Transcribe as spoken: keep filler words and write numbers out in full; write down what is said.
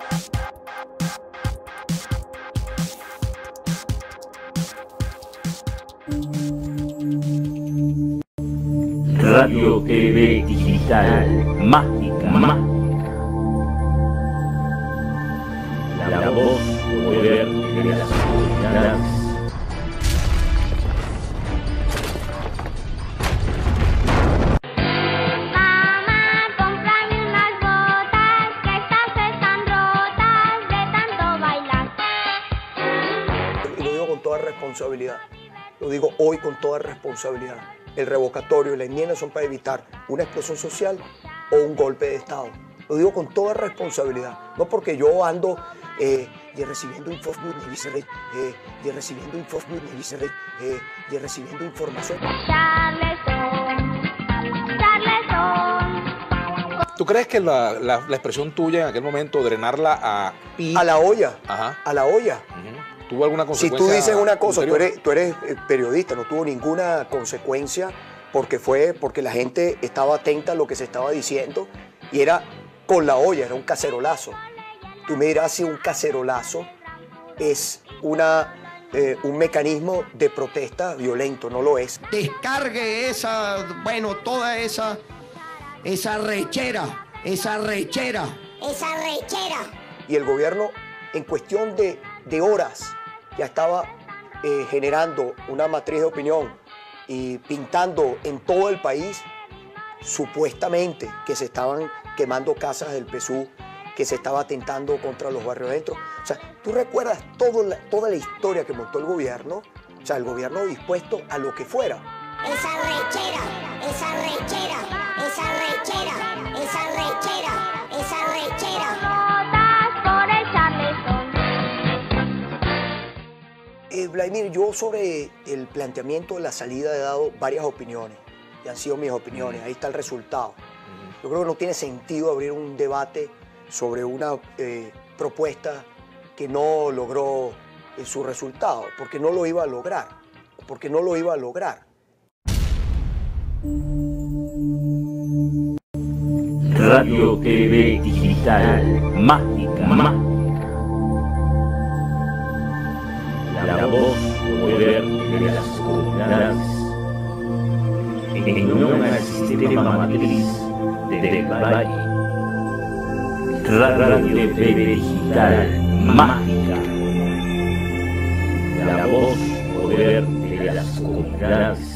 Radio T V Digital, mágica, mágica. La, la voz, poder de las comunidades. Mamá, cómprame unas botas, que estas están rotas de tanto bailar. Y lo digo con toda responsabilidad, lo digo hoy con toda responsabilidad. El revocatorio y la enmienda son para evitar una explosión social o un golpe de Estado. Lo digo con toda responsabilidad, no porque yo ando eh, y recibiendo información eh, y recibiendo información eh, y recibiendo información. Charleston, Charleston. ¿Tú crees que la, la, la expresión tuya en aquel momento, drenarla a pi... A la olla, Ajá. a la olla. Uh-huh. ¿Tuvo alguna Si consecuencia? tú dices una cosa, tú ulterior? eres, tú eres eh, periodista, no tuvo ninguna consecuencia porque fue porque la gente estaba atenta a lo que se estaba diciendo y era con la olla, era un cacerolazo. Tú me dirás si un cacerolazo es una, eh, un mecanismo de protesta violento, no lo es. Descargue esa, bueno, toda esa, esa rechera, esa rechera. Esa rechera. Y el gobierno en cuestión de, de horas ya estaba eh, generando una matriz de opinión y pintando en todo el país supuestamente que se estaban quemando casas del P S U, que se estaba atentando contra los barrios adentro. O sea, tú recuerdas todo la, toda la historia que montó el gobierno, o sea, el gobierno dispuesto a lo que fuera. Esa rechera, esa rechera, esa rechera, esa rechera, esa rechera. Botas por el Charleston. Eh, Vladimir, yo sobre el planteamiento de la salida he dado varias opiniones y han sido mis opiniones, ahí está el resultado. Yo creo que no tiene sentido abrir un debate sobre una eh, propuesta que no logró eh, su resultado, porque no lo iba a lograr, porque no lo iba a lograr. Radio T V Digital, mágica, mágica. La, la voz, poder de las comunidades. En unión al sistema matriz del Valle. Radio T V Digital, mágica. La voz, poder de las comunidades.